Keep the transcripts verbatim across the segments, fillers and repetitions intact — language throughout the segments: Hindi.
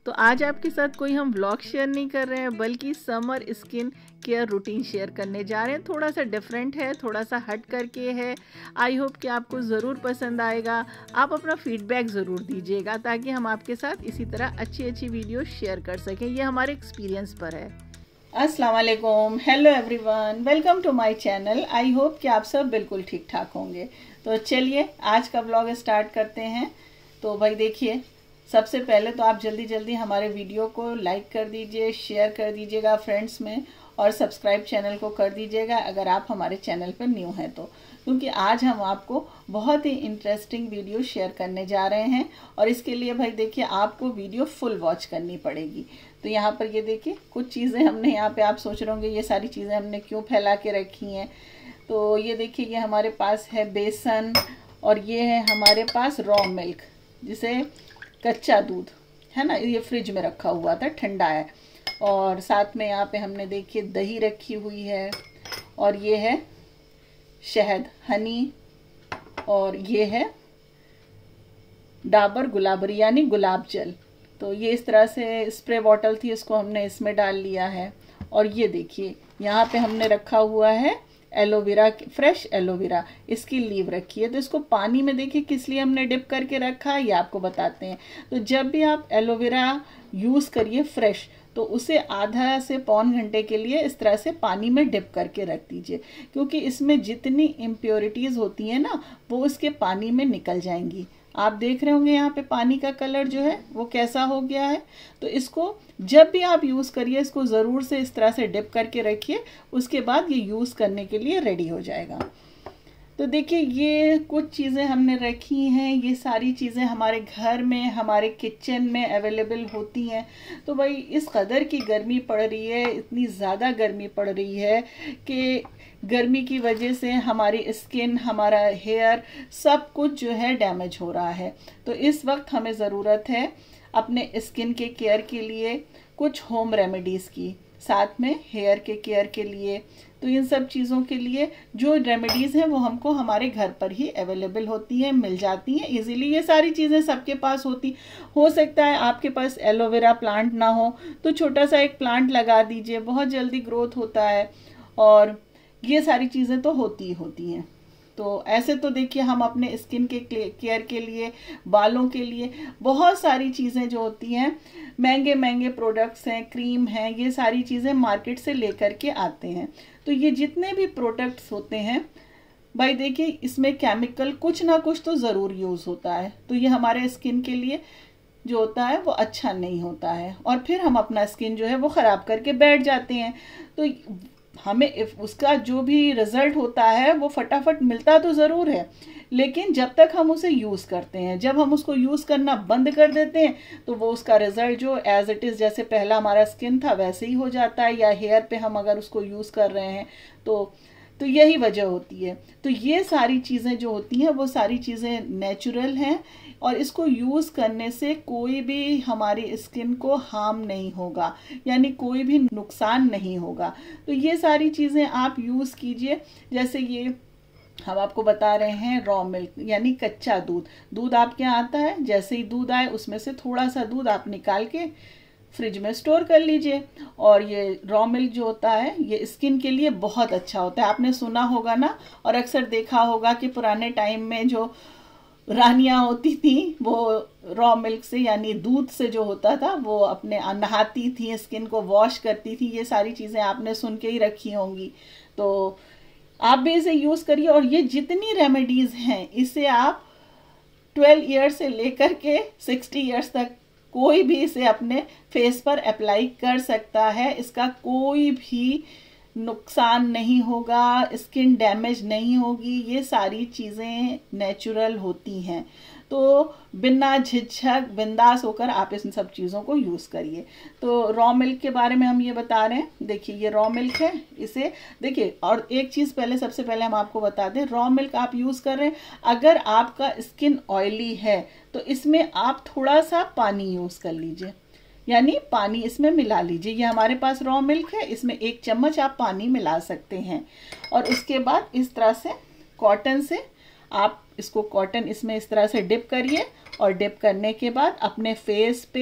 तो आज आपके साथ कोई हम व्लॉग शेयर नहीं कर रहे हैं बल्कि summer skin care routine share करने जा रहे हैं। थोड़ा सा डिफरेंट है, थोड़ा सा हट करके है। आई होप कि आपको ज़रूर पसंद आएगा। आप अपना फीडबैक ज़रूर दीजिएगा ताकि हम आपके साथ इसी तरह अच्छी अच्छी वीडियो शेयर कर सकें। ये हमारे एक्सपीरियंस पर है। अस्सलाम वालेकुम, hello everyone, welcome to my channel. I hope कि आप सब बिल्कुल ठीक ठाक होंगे। तो चलिए आज का व्लॉग स्टार्ट करते हैं। तो भाई देखिए, सबसे पहले तो आप जल्दी जल्दी हमारे वीडियो को लाइक कर दीजिए, शेयर कर दीजिएगा फ्रेंड्स में, और सब्सक्राइब चैनल को कर दीजिएगा अगर आप हमारे चैनल पर न्यू हैं तो, क्योंकि आज हम आपको बहुत ही इंटरेस्टिंग वीडियो शेयर करने जा रहे हैं। और इसके लिए भाई देखिए, आपको वीडियो फुल वॉच करनी पड़ेगी। तो यहाँ पर ये देखिए कुछ चीज़ें हमने यहाँ पे, आप सोच रहे होंगे ये सारी चीज़ें हमने क्यों फैला के रखी हैं। तो ये देखिए, ये हमारे पास है बेसन, और ये है हमारे पास रॉ मिल्क, जिसे कच्चा दूध है ना, ये फ्रिज में रखा हुआ था, ठंडा है। और साथ में यहाँ पे हमने देखिए दही रखी हुई है, और ये है शहद, हनी, और ये है डाबर गुलाबरी यानी गुलाब जल। तो ये इस तरह से स्प्रे बॉटल थी, इसको हमने इसमें डाल लिया है। और ये देखिए यहाँ पे हमने रखा हुआ है एलोवेरा, फ्रेश एलोवेरा, इसकी लीव रखी है। तो इसको पानी में देखिए किस लिए हमने डिप करके रखा है, ये आपको बताते हैं। तो जब भी आप एलोवेरा यूज़ करिए फ्रेश, तो उसे आधा से पौन घंटे के लिए इस तरह से पानी में डिप करके रख दीजिए, क्योंकि इसमें जितनी इम्प्योरिटीज़ होती हैं ना, वो इसके पानी में निकल जाएंगी। आप देख रहे होंगे यहाँ पे पानी का कलर जो है वो कैसा हो गया है। तो इसको जब भी आप यूज़ करिए, इसको ज़रूर से इस तरह से डिप करके रखिए, उसके बाद ये यूज़ करने के लिए रेडी हो जाएगा। तो देखिए ये कुछ चीज़ें हमने रखी हैं, ये सारी चीज़ें हमारे घर में, हमारे किचन में अवेलेबल होती हैं। तो भाई इस कदर की गर्मी पड़ रही है, इतनी ज़्यादा गर्मी पड़ रही है कि गर्मी की वजह से हमारी स्किन, हमारा हेयर, सब कुछ जो है डैमेज हो रहा है। तो इस वक्त हमें ज़रूरत है अपने स्किन के केयर के लिए कुछ होम रेमेडीज़ की, साथ में हेयर के केयर के लिए। तो इन सब चीज़ों के लिए जो रेमेडीज़ हैं वो हमको हमारे घर पर ही अवेलेबल होती हैं, मिल जाती हैं इजीली। ये सारी चीज़ें सबके पास होती, हो सकता है आपके पास एलोवेरा प्लांट ना हो तो छोटा सा एक प्लांट लगा दीजिए, बहुत जल्दी ग्रोथ होता है। और ये सारी चीज़ें तो होती ही होती हैं। तो ऐसे तो देखिए हम अपने स्किन के केयर के लिए, बालों के लिए बहुत सारी चीज़ें जो होती हैं, महंगे महंगे प्रोडक्ट्स हैं, क्रीम हैं, ये सारी चीज़ें मार्केट से लेकर के आते हैं। तो ये जितने भी प्रोडक्ट्स होते हैं भाई देखिए, इसमें केमिकल कुछ ना कुछ तो ज़रूर यूज़ होता है। तो ये हमारे स्किन के लिए जो होता है वो अच्छा नहीं होता है, और फिर हम अपना स्किन जो है वो ख़राब करके बैठ जाते हैं। तो हमें उसका जो भी रिज़ल्ट होता है वो फटाफट मिलता तो ज़रूर है, लेकिन जब तक हम उसे यूज़ करते हैं, जब हम उसको यूज़ करना बंद कर देते हैं, तो वो उसका रिज़ल्ट जो एज इट इज़, जैसे पहला हमारा स्किन था वैसे ही हो जाता है। या हेयर पे हम अगर उसको यूज़ कर रहे हैं तो तो यही वजह होती है। तो ये सारी चीज़ें जो होती हैं वो सारी चीज़ें नेचुरल हैं, और इसको यूज़ करने से कोई भी हमारी स्किन को हार्म नहीं होगा, यानी कोई भी नुकसान नहीं होगा। तो ये सारी चीज़ें आप यूज़ कीजिए। जैसे ये हम आपको बता रहे हैं रॉ मिल्क यानी कच्चा दूध। दूध आपके यहाँ आता है, जैसे ही दूध आए उसमें से थोड़ा सा दूध आप निकाल के फ्रिज में स्टोर कर लीजिए। और ये रॉ मिल्क जो होता है ये स्किन के लिए बहुत अच्छा होता है। आपने सुना होगा ना, और अक्सर देखा होगा कि पुराने टाइम में जो रानियां होती थी वो रॉ मिल्क से यानी दूध से जो होता था वो अपने नहाती थी, स्किन को वॉश करती थी। ये सारी चीज़ें आपने सुन के ही रखी होंगी। तो आप भी इसे यूज़ करिए। और ये जितनी रेमेडीज़ हैं इसे आप ट्वेल्व ईयर्स से लेकर के सिक्सटी ईयर्स तक कोई भी इसे अपने फेस पर अप्लाई कर सकता है। इसका कोई भी नुकसान नहीं होगा, स्किन डैमेज नहीं होगी। ये सारी चीज़ें नेचुरल होती हैं। तो बिना झिझक बिंदास होकर आप इन सब चीज़ों को यूज़ करिए। तो रॉ मिल्क के बारे में हम ये बता रहे हैं। देखिए ये रॉ मिल्क है, इसे देखिए। और एक चीज़ पहले, सबसे पहले हम आपको बता दें, रॉ मिल्क आप यूज़ कर रहे हैं, अगर आपका स्किन ऑयली है तो इसमें आप थोड़ा सा पानी यूज़ कर लीजिए, यानी पानी इसमें मिला लीजिए। ये हमारे पास रॉ मिल्क है, इसमें एक चम्मच आप पानी मिला सकते हैं। और उसके बाद इस तरह से कॉटन से आप इसको, कॉटन इसमें इस तरह से डिप करिए, और डिप करने के बाद अपने फेस पे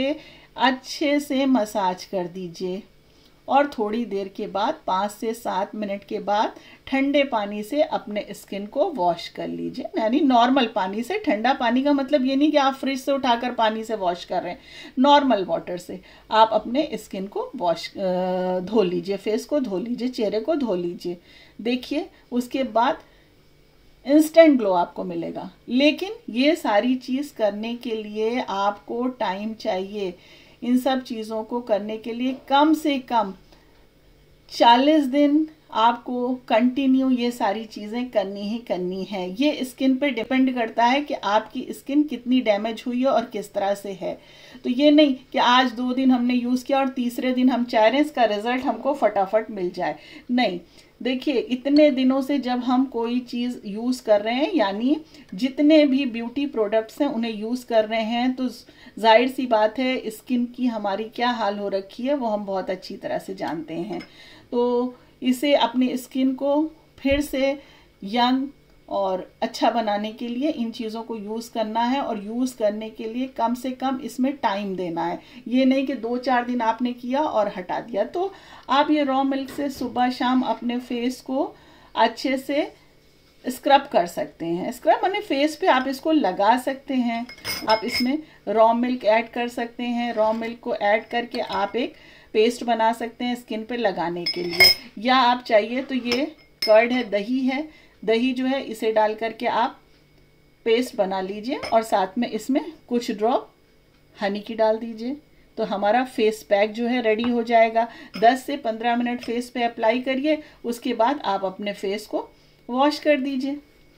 अच्छे से मसाज कर दीजिए और थोड़ी देर के बाद पाँच से सात मिनट के बाद ठंडे पानी से अपने स्किन को वॉश कर लीजिए। यानी नॉर्मल पानी से, ठंडा पानी का मतलब ये नहीं कि आप फ्रिज से उठाकर पानी से वॉश कर रहे हैं, नॉर्मल वाटर से आप अपने स्किन को वॉश धो लीजिए, फेस को धो लीजिए, चेहरे को धो लीजिए। देखिए उसके बाद इंस्टेंट ग्लो आपको मिलेगा। लेकिन ये सारी चीज़ करने के लिए आपको टाइम चाहिए। इन सब चीज़ों को करने के लिए कम से कम चालीस दिन आपको कंटिन्यू ये सारी चीज़ें करनी ही करनी है। ये स्किन पे डिपेंड करता है कि आपकी स्किन कितनी डैमेज हुई है और किस तरह से है। तो ये नहीं कि आज दो दिन हमने यूज़ किया और तीसरे दिन हम चाह रहे हैं इसका रिजल्ट हमको फटाफट मिल जाए। नहीं, देखिए इतने दिनों से जब हम कोई चीज़ यूज़ कर रहे हैं, यानी जितने भी ब्यूटी प्रोडक्ट्स हैं उन्हें यूज़ कर रहे हैं, तो जाहिर सी बात है स्किन की हमारी क्या हाल हो रखी है वो हम बहुत अच्छी तरह से जानते हैं। तो इसे अपनी स्किन को फिर से यंग और अच्छा बनाने के लिए इन चीज़ों को यूज़ करना है और यूज़ करने के लिए कम से कम इसमें टाइम देना है। ये नहीं कि दो चार दिन आपने किया और हटा दिया। तो आप ये रॉ मिल्क से सुबह शाम अपने फेस को अच्छे से स्क्रब कर सकते हैं। स्क्रब माने फेस पे आप इसको लगा सकते हैं। आप इसमें रॉ मिल्क ऐड कर सकते हैं। रॉ मिल्क को ऐड करके आप एक पेस्ट बना सकते हैं स्किन पे लगाने के लिए, या आप चाहिए तो ये कर्ड है, दही है, दही जो है इसे डाल करके आप पेस्ट बना लीजिए और साथ में इसमें कुछ ड्रॉप हनी की डाल दीजिए। तो हमारा फेस पैक जो है रेडी हो जाएगा। दस से पंद्रह मिनट फेस पे अप्लाई करिए, उसके बाद आप अपने फेस को वॉश कर दीजिए।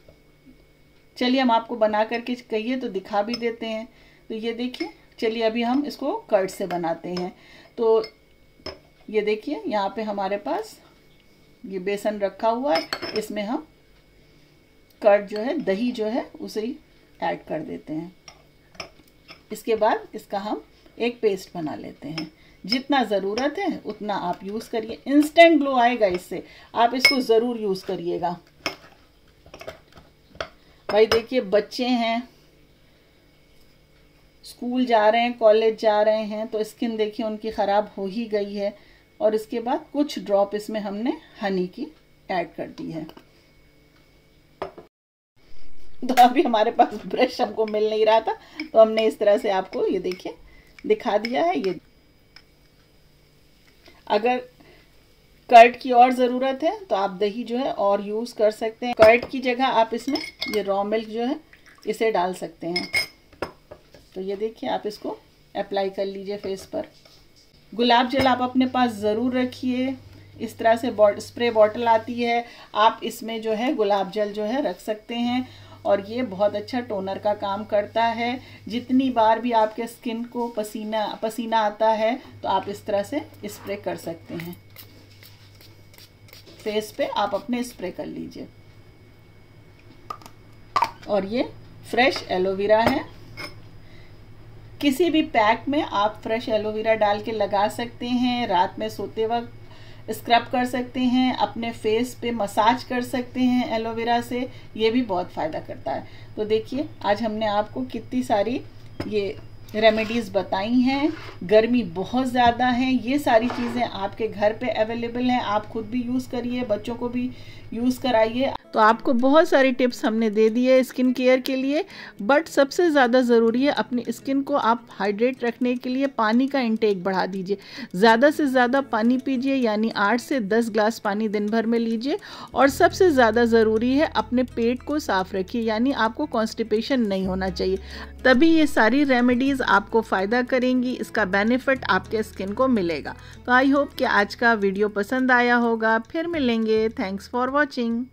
चलिए हम आपको बना करके कहिए तो दिखा भी देते हैं। तो ये देखिए, चलिए अभी हम इसको कर्ड से बनाते हैं। तो ये देखिए यहाँ पे हमारे पास ये बेसन रखा हुआ है, इसमें हम कर्ड जो है, दही जो है उसे ही ऐड कर देते हैं। इसके बाद इसका हम एक पेस्ट बना लेते हैं। जितना ज़रूरत है उतना आप यूज़ करिए। इंस्टेंट ग्लो आएगा इससे, आप इसको ज़रूर यूज़ करिएगा। भाई देखिए बच्चे हैं, स्कूल जा रहे हैं, कॉलेज जा रहे हैं, तो स्किन देखिए उनकी ख़राब हो ही गई है। और इसके बाद कुछ ड्रॉप इसमें हमने हनी की ऐड कर दी है। तो अभी हमारे पास ब्रश हमको मिल नहीं रहा था, तो हमने इस तरह से आपको ये देखिए दिखा दिया है। ये अगर कर्ड की और ज़रूरत है तो आप दही जो है और यूज़ कर सकते हैं। कर्ड की जगह आप इसमें ये रॉ मिल्क जो है इसे डाल सकते हैं। तो ये देखिए आप इसको अप्लाई कर लीजिए फेस पर। गुलाब जल आप अपने पास ज़रूर रखिए। इस तरह से बॉट स्प्रे बॉटल आती है, आप इसमें जो है गुलाब जल जो है रख सकते हैं और ये बहुत अच्छा टोनर का काम करता है। जितनी बार भी आपके स्किन को पसीना पसीना आता है तो आप इस तरह से स्प्रे कर सकते हैं। फेस पे आप अपने स्प्रे कर लीजिए। और ये फ्रेश एलोवेरा है। किसी भी पैक में आप फ्रेश एलोवेरा डाल के लगा सकते हैं। रात में सोते वक्त स्क्रब कर सकते हैं, अपने फेस पे मसाज कर सकते हैं एलोवेरा से, ये भी बहुत फ़ायदा करता है। तो देखिए आज हमने आपको कितनी सारी ये रेमेडीज़ बताई हैं। गर्मी बहुत ज़्यादा है, ये सारी चीज़ें आपके घर पे अवेलेबल हैं। आप खुद भी यूज़ करिए, बच्चों को भी यूज़ कराइए। तो आपको बहुत सारी टिप्स हमने दे दी है स्किन केयर के लिए, बट सबसे ज़्यादा ज़रूरी है अपनी स्किन को आप हाइड्रेट रखने के लिए पानी का इंटेक बढ़ा दीजिए। ज़्यादा से ज़्यादा पानी पीजिए, यानी आठ से दस ग्लास पानी दिन भर में लीजिए। और सबसे ज़्यादा ज़रूरी है अपने पेट को साफ़ रखिए, यानी आपको कॉन्स्टिपेशन नहीं होना चाहिए। तभी ये सारी रेमेडीज़ आपको फ़ायदा करेंगी, इसका बेनिफिट आपके स्किन को मिलेगा। तो आई होप कि आज का वीडियो पसंद आया होगा। फिर मिलेंगे। Thanks for watching.